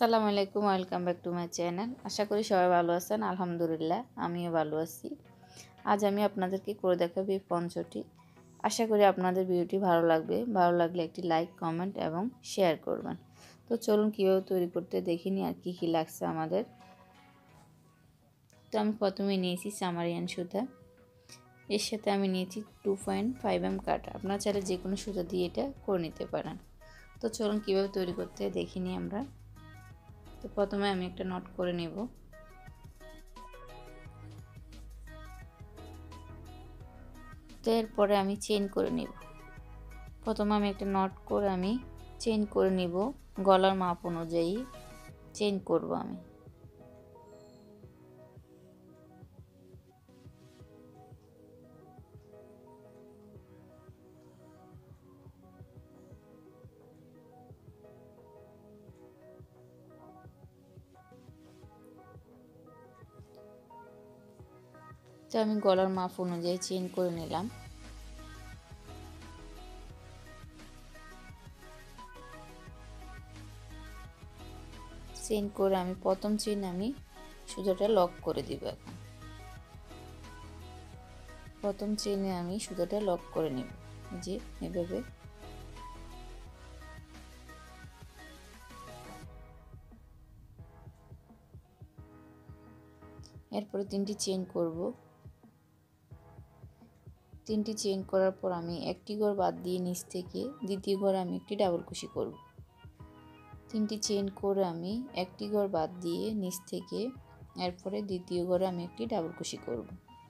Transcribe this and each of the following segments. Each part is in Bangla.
আসসালামু আলাইকুম, welcome back to my channel. আশা করি সবাই ভালো আছেন। আলহামদুলিল্লাহ আমিও ভালো আছি। আজ আমি আপনাদেরকে করে দেখাবো এই পঞ্চটি। আশা করি আপনাদের ভিডিওটি ভালো লাগবে। ভালো লাগলে একটি লাইক, কমেন্ট এবং শেয়ার করবেন। তো চলুন কীভাবে তৈরি করতে দেখিনি আর কি কি লাগছে আমাদের। তো আমি প্রথমে নিয়েছি সামারিয়ান সুতা, এর সাথে আমি নিয়েছি 2.5mm কাটা। আপনারা চাইলে যে কোনো সুতা দিয়ে এটা করে নিতে পারেন। তো চলুন কীভাবে তৈরি করতে দেখিনি আমরা। তো প্রথমে আমি একটা নট করে নেব। তো এরপরে আমি চেইন করে নেব। প্রথমে আমি একটা নট করে আমি চেইন করে নিব, গলার মাপ অনুযায়ী চেইন করব আমি। তো আমি গলার মাপ অনুযায়ী চেইন করে নিলাম। চেইন করে আমি প্রথম চেইন আমি সুতোটা লক করে দিব। এখন প্রথম চেইনে আমি সুতোটা লক করে নেব, যে এভাবে। এরপরে তিনটি চেইন করব। তিনটি চেইন করার পর আমি একটি ঘর বাদ দিয়ে নিচ থেকে দ্বিতীয় ঘরে আমি একটি ডাবল কুশি করব। তিনটি চেইন করে আমি একটি ঘর বাদ দিয়ে নিচ থেকে এরপরে দ্বিতীয় ঘরে আমি একটি ডাবল কুশি করব।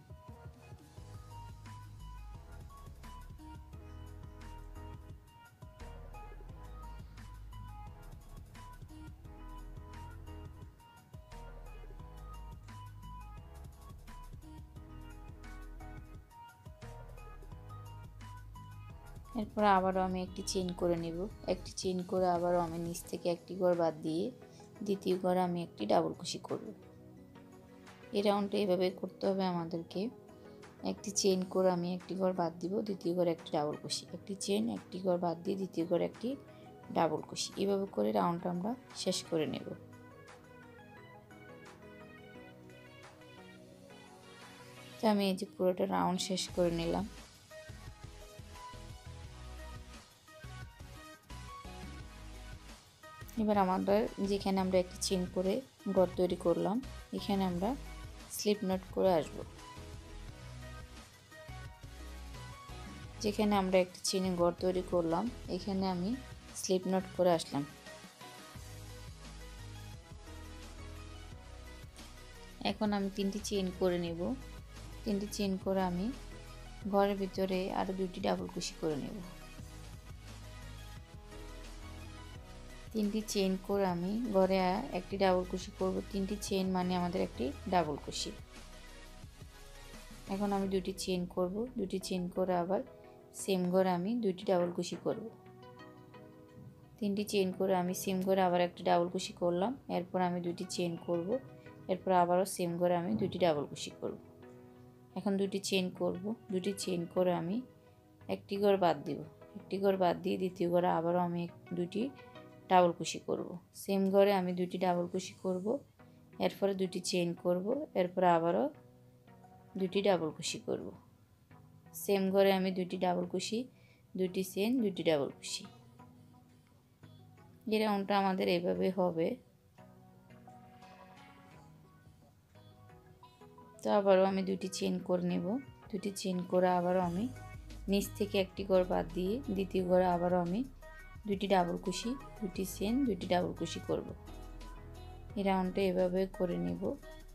এরপর আবারও আমি একটি চেইন করে নেব। একটি চেইন করে আবারও আমি নিচ থেকে একটি ঘর বাদ দিয়ে দ্বিতীয় ঘরে আমি একটি ডাবল কুশি করব। এই রাউন্ডটা এভাবে করতে হবে আমাদেরকে। একটি চেইন করে আমি একটি ঘর বাদ দিব, দ্বিতীয় ঘরে একটি ডাবল কুশি, একটি চেইন, একটি ঘর বাদ দিয়ে দ্বিতীয় ঘরে একটি ডাবল কুশি, এভাবে করে রাউন্ডটা আমরা শেষ করে নেব। তো আমি এই যে পুরোটা রাউন্ড শেষ করে নিলাম। এবার আমাদের যেখানে আমরা একটি চেইন করে ঘর তৈরি করলাম, এখানে আমরা স্লিপ নট করে আসব। যেখানে আমরা একটি চেইনে ঘর তৈরি করলাম, এখানে আমি স্লিপ নট করে আসলাম। এখন আমি তিনটি চেইন করে নেব। তিনটি চেইন করে আমি ঘরের ভিতরে আরও দুটি ডাবল কুশি করে নেব। তিনটি চেইন করে আমি ঘরে একটি ডাবল কুশি করব। তিনটি চেইন মানে আমাদের একটি ডাবল কুশি। এখন আমি দুটি চেইন করব। দুটি চেইন করে আবার সেম ঘরে আমি দুটি ডাবল কুশি করব। তিনটি চেইন করে আমি সেম ঘরে আবার একটি ডাবল কুশি করলাম। এরপর আমি দুটি চেইন করব। এরপর আবারও সেম ঘরে আমি দুটি ডাবল কুশি করব। এখন দুটি চেইন করব। দুটি চেইন করে আমি একটি ঘর বাদ দিব। একটি ঘর বাদ দিয়ে দ্বিতীয় ঘরে আবারও আমি দুটি ডাবল কুশি করব। সেম ঘরে আমি দুটি ডাবল কুশি করব। এরপরে দুটি চেইন করব। এরপর আবারও দুটি ডাবল কুশি করব। সেম ঘরে আমি দুটি ডাবল কুশি, দুটি চেইন, দুটি ডাবল কুশি। এই রাউন্ডটা আমাদের এভাবে হবে। তো আবারও আমি দুটি চেইন করে নেব। দুটি চেইন করে আবারও আমি নিচ থেকে একটি ঘর বাদ দিয়ে দ্বিতীয় ঘরে আবারও আমি দুটি ডাবল কুশি, দুটি চেইন, দুটি ডাবল কুশি করব। এই রাউন্ডটা এভাবে করে নেব।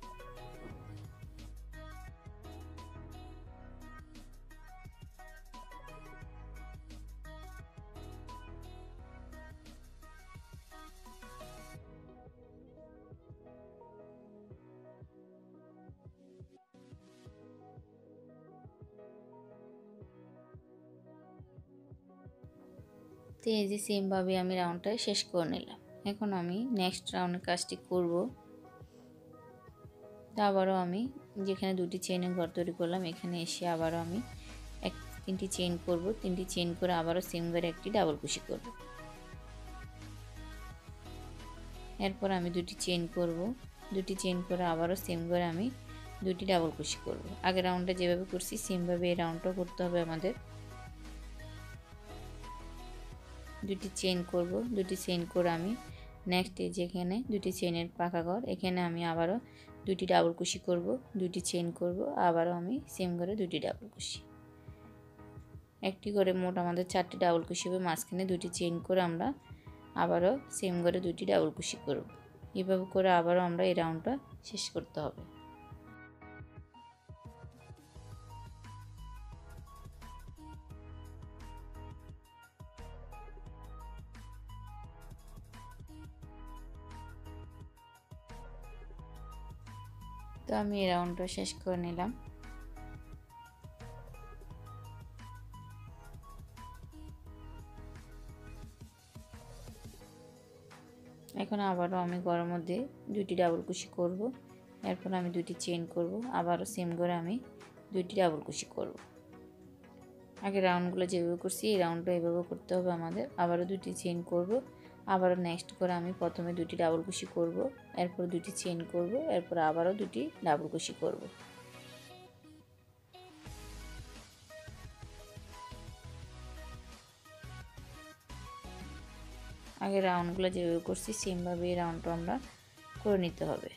তো এই যে সেমভাবে আমি রাউন্ডটা শেষ করে নিলাম। এখন আমি নেক্সট রাউন্ডের কাজটি করব। তো আবারও আমি যেখানে দুটি চেইনের ঘর তৈরি করলাম, এখানে এসে আবারও আমি তিনটি চেইন করব। তিনটি চেইন করে আবারও সেম ঘরে একটি ডাবল কুশি করব। এরপর আমি দুটি চেইন করব, দুটি চেইন করে আবারও সেম করে আমি দুটি ডাবল কুশি করব। আগের রাউন্ডে যেভাবে করছি সেমভাবে এই রাউন্ডটাও করতে হবে আমাদের। দুটি চেইন করব, দুটি চেইন করে আমি নেক্সট এই যেখানে দুটি চেইনের পাকা ঘর এখানে আমি আবারও দুটি ডাবল কুশি করব, দুটি চেইন করব, আবারও আমি সেম করে দুটি ডাবল কুশি, একটি করে মোট আমাদের 4টি ডাবল কুশি হবে। মাঝখানে দুটি চেইন করে আমরা আবারও সেম করে দুটি ডাবল কুশি করব। এভাবে করে আবারও আমরা এই রাউন্ডটা শেষ করতে হবে। তো আমি এই রাউন্ডটা শেষ করে নিলাম। এখন আবারও আমি ঘরের মধ্যে দুটি ডাবল কুশি করব, এরপর আমি দুটি চেইন করব, আবারও সেম করে আমি দুটি ডাবল কুশি করব। আগে রাউন্ডগুলো যেভাবে করছি এই রাউন্ডটা এভাবে করতে হবে আমাদের। আবারও দুটি চেইন করব, আবারও নেক্সট করে আমি প্রথমে দুটি ডাবল কুশি করব, এরপর দুটি চেইন করব, এরপর আবারও দুটি ডাবল কুশি করব। আগে রাউন্ডগুলো যেভাবে করছি সেমভাবে এই রাউন্ডটা আমরা করে নিতে হবে।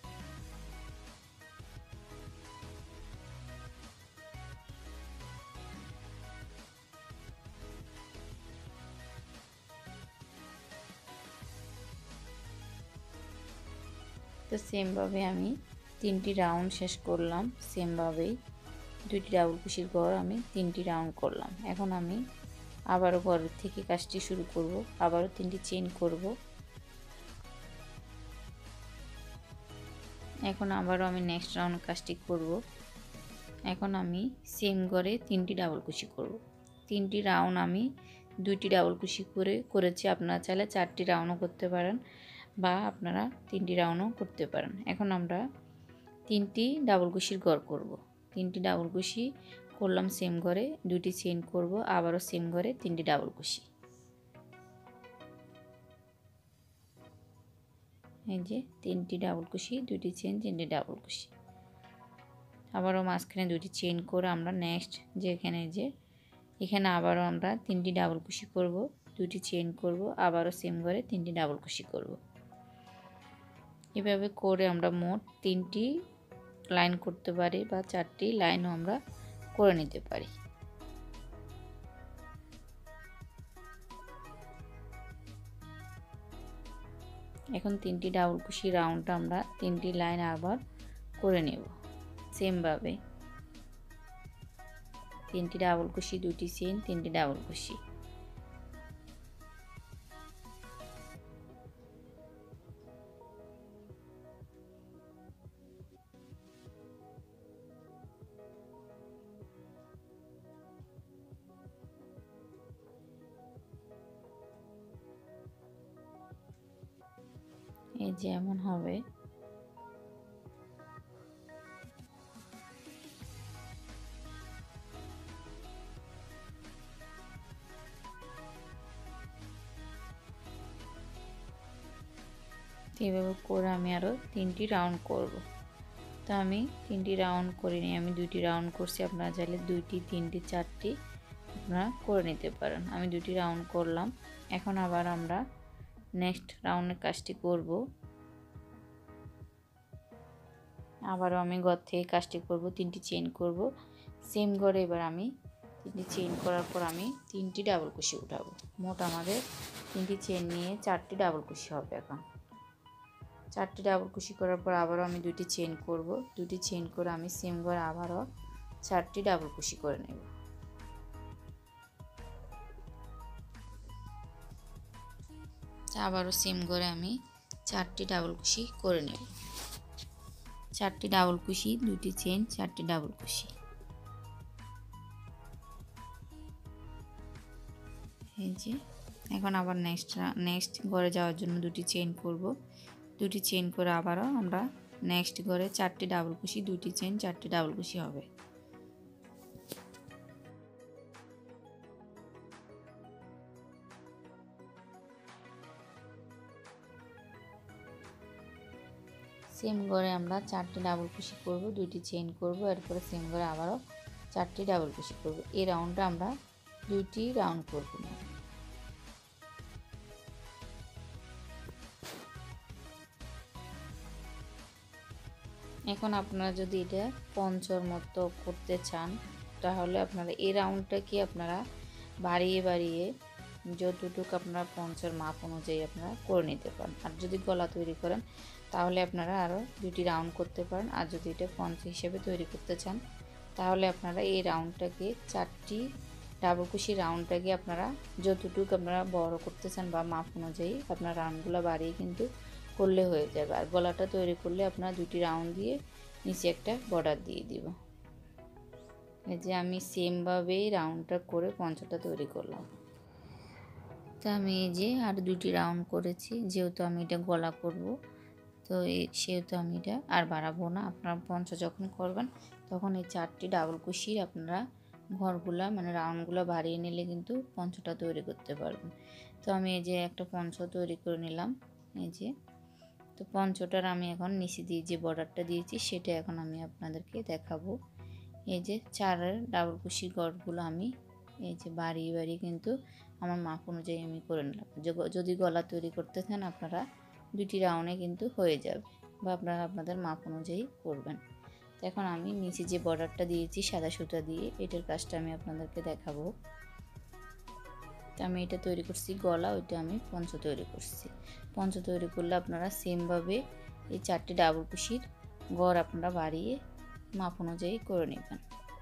তো সেমভাবে আমি 3টি রাউন্ড শেষ করলাম। সেমভাবেই দুটি ডাবল কুশির ঘর আমি 3টি রাউন্ড করলাম। এখন আমি আবারও ঘরের থেকে কাজটি শুরু করব, আবারও 3টি চেইন করব। এখন আবারও আমি নেক্সট রাউন্ড কাজটি করব। এখন আমি সেম ঘরে 3টি ডাবল কুশি করব। 3টি রাউন্ড আমি 2টি ডাবল কুশি করেছি। আপনারা চাইলে 4টি রাউন্ডও করতে পারেন বা আপনারা 3টি রাউন্ডও করতে পারেন। এখন আমরা 3টি ডাবল কুশির ঘর করব। 3টি ডাবল কুশি করলাম সেম ঘরে, দুটি চেইন করব, আবারও সেম ঘরে 3টি ডাবল কুশি। এই যে 3টি ডাবল কুশি, দুটি চেইন, 3টি ডাবল কুশি, আবারও মাঝখানে দুটি চেইন করে আমরা নেক্সট যেখানে যে এখানে আবারও আমরা 3টি ডাবল কুশি করব, দুটি চেইন করব, আবারও সেম ঘরে 3টি ডাবল কুশি করব। এভাবে করে আমরা মোট 3টি লাইন করতে পারি বা 4টি লাইনও আমরা করে নিতে পারি। এখন 3টি ডাবল কুশি রাউন্ডটা আমরা 3টি লাইন আবার করে নেব সেমভাবে। 3টি ডাবল কুশি, দুটি চেইন, 3টি ডাবল কুশি। এই যে এমন হবে। এইভাবে করে আমি আরও 3টি রাউন্ড করব। তো আমি 3টি রাউন্ড করিনি, আমি 2টি রাউন্ড করছি। আপনারা চাইলে 2টি, 3টি, 4টি আপনারা করে নিতে পারেন। আমি 2টি রাউন্ড করলাম। এখন আবার আমরা নেক্সট রাউন্ডের কাজটি করব। আবারও আমি ঘর থেকে কাজটি করব, 3টি চেইন করব সেম ঘরে। এবার আমি 3টি চেইন করার পর আমি 3টি ডাবল কুশি উঠাবো। মোট আমাদের 3টি চেইন নিয়ে 4টি ডাবল কুশি হবে। এখন 4টি ডাবল কুশি করার পর আবারও আমি 2টি চেইন করব, দুটি চেইন করে আমি সেম ঘরে আবারও 4টি ডাবল কুশি করে নেব। আবারও সেম ঘরে আমি 4টি ডাবল কুশি করে নেব। 4টি ডাবল কুশি, 2টি চেইন, 4টি ডাবল কুশি। এই যে এখন আবার নেক্সট ঘরে যাওয়ার জন্য 2টি চেইন করব, দুটি চেইন করে আবারও আমরা নেক্সট ঘরে 4টি ডাবল কুশি, 2টি চেইন, 4টি ডাবল কুশি হবে। সেম ঘরে আমরা 4টি ডাবল কুশি করব, 2টি চেইন করব, এরপরে সেম ঘরে আবারও 4টি ডাবল কুশি করব। এই রাউন্ডটা আমরা 2টি রাউন্ড করব না। এখন আপনারা যদি এটা পঞ্চর মতো করতে চান তাহলে আপনারা এই রাউন্ডটাকে আপনারা বাড়িয়ে বাড়িয়ে যতটুকু আপনারা পঞ্চর মাপ অনুযায়ী আপনারা করে নিতে পারেন। আর যদি গলা তৈরি করেন তাহলে আপনারা আরও 2টি রাউন্ড করতে পারেন। আর যদি এটা পঞ্চ হিসেবে তৈরি করতে চান তাহলে আপনারা এই রাউন্ডটাকে 4টি ডাবল কুশি রাউন্ডটাকে আপনারা যতটুকু আপনারা বড় করতে চান বা মাপ অনুযায়ী আপনার রাউন্ডগুলো বাড়িয়ে কিন্তু করলে হয়ে যাবে। আর গলাটা তৈরি করলে আপনারা 2টি রাউন্ড দিয়ে নিচে একটা বর্ডার দিয়ে দিব। এই যে আমি সেমভাবেই রাউন্ডটা করে পঞ্চটা তৈরি করলাম। তো আমি এই যে আর 2টি রাউন্ড করেছি, যেহেতু আমি এটা গলা করব তো সেহেতু আমি এটা আর বাড়াবো না। আপনারা পঞ্চ যখন করবেন তখন এই 4টি ডাবল কুশির আপনারা ঘরগুলা মানে রাউন্ডগুলো বাড়িয়ে নিলে কিন্তু পঞ্চটা তৈরি করতে পারবেন। তো আমি এই যে একটা পঞ্চ তৈরি করে নিলাম। এই যে তো পঞ্চটার আমি এখন নিচে দিয়ে যে বর্ডারটা দিয়েছি সেটা এখন আমি আপনাদেরকে দেখাবো। এই যে 4 ডাবল কুশি ঘরগুলো আমি এই যে বাড়িয়ে বাড়িয়ে কিন্তু আমার মাপ অনুযায়ী আমি করে নিলাম। যদি গলা তৈরি করতে চান আপনারা 2টি রাউন্ডে কিন্তু হয়ে যাবে বা আপনারা আপনাদের মাপ অনুযায়ী করবেন। তো এখন আমি নিচে যে বর্ডারটা দিয়েছি সাদা সুতা দিয়ে এটার কাজটা আমি আপনাদেরকে দেখাবো। তো আমি এটা তৈরি করছি গলা, ওইটা আমি পঞ্চ তৈরি করছি। পঞ্চ তৈরি করলে আপনারা সেমভাবে এই 4টি ডাবল কুশির গড় আপনারা বাড়িয়ে মাপ অনুযায়ী করে নেবেন।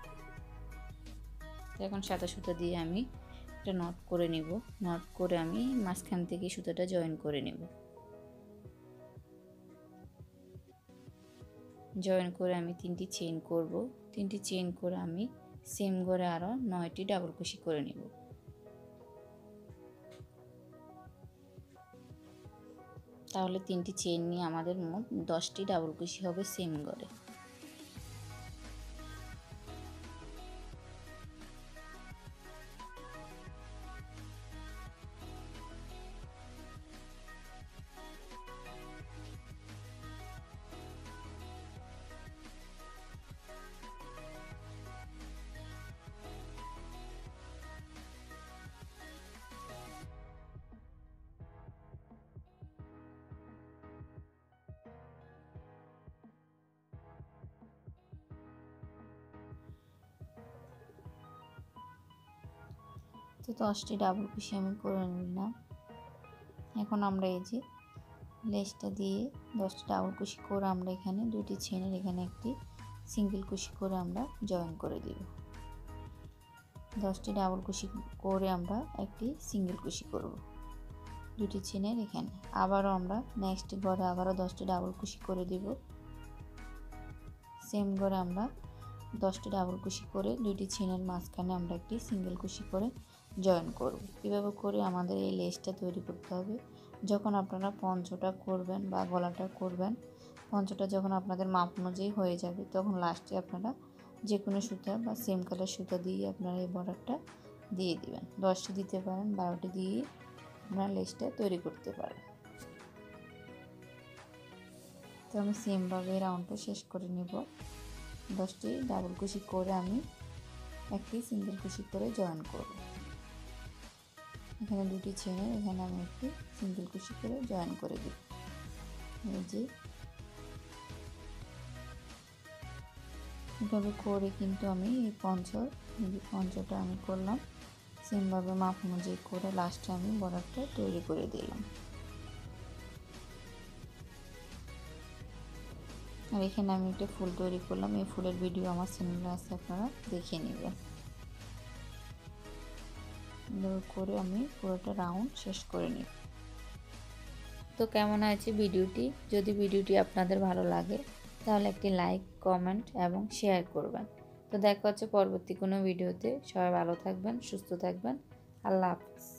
তো এখন সাদা সুতা দিয়ে আমি একটা নট করে নিব। নট করে আমি মাঝখান থেকে সুতাটা জয়েন করে নেব। জয়েন করে আমি 3টি চেইন করব। 3টি চেইন করে আমি সেম ঘরে আরও 9টি ডাবল কুশি করে নেব। তাহলে 3টি চেইন নিয়ে আমাদের মোট 10টি ডাবল কুশি হবে সেম ঘরে। তো 10টি ডাবল কুশি আমি করে নিলাম। এখন আমরা এই যে লেসটা দিয়ে 10টি ডাবল কুশি করে আমরা এখানে 2টি চেইনের এখানে একটি সিঙ্গেল কুশি করে আমরা জয়েন করে দিব। 10টি ডাবল কুশি করে আমরা একটি সিঙ্গেল কুশি করব 2টি চেইনের এখানে। আবারও আমরা নেক্সট ঘরে আবারও 10টি ডাবল কুশি করে দিব। সেম ঘরে আমরা 10টি ডাবল কুশি করে 2টি চেইনের মাঝখানে আমরা একটি সিঙ্গেল কুশি করে জয়েন করব। এভাবে করে আমাদের এই লেসটা তৈরি করতে হবে। যখন আপনারা পঞ্চটা করবেন বা গলাটা করবেন, পঞ্চটা যখন আপনাদের মাপ অনুযায়ী হয়ে যাবে তখন লাস্টে আপনারা যে কোনো সুতা বা সেম কালার সুতা দিয়ে আপনারা এই বর্ডারটা দিয়ে দিবেন। 10টি দিতে পারেন, 12টি দিয়ে আপনারা লেসটা তৈরি করতে পারেন। তো আমি সেমভাবে রাউন্ডটা শেষ করে নেব। 10টি ডাবল কুশি করে আমি একটি সিঙ্গেল কুশি করে জয়েন করব। এখানে 2টি চেইনের এখানে আমি একটি সিঙ্গেল কুশি করে জয়েন করে দিব। এই যে এভাবে করে কিন্তু আমি এই পঞ্চটা আমি করলাম সেমভাবে মাপ অনুযায়ী করে লাস্টে আমি বর্ডারটা তৈরি করে দিলাম। আর এখানে আমি একটা ফুল তৈরি করলাম। এই ফুলের ভিডিও আমার চ্যানেলে আছে, আপনারা দেখে নেবেন। করে আমি পুরোটা রাউন্ড শেষ করে নিই। তো কেমন হয়েছে ভিডিওটি? যদি ভিডিওটি আপনাদের ভালো লাগে তাহলে একটি লাইক, কমেন্ট এবং শেয়ার করবেন। তো দেখা হচ্ছে পরবর্তী কোনো ভিডিওতে। সবাই ভালো থাকবেন, সুস্থ থাকবেন। আল্লাহ হাফেজ।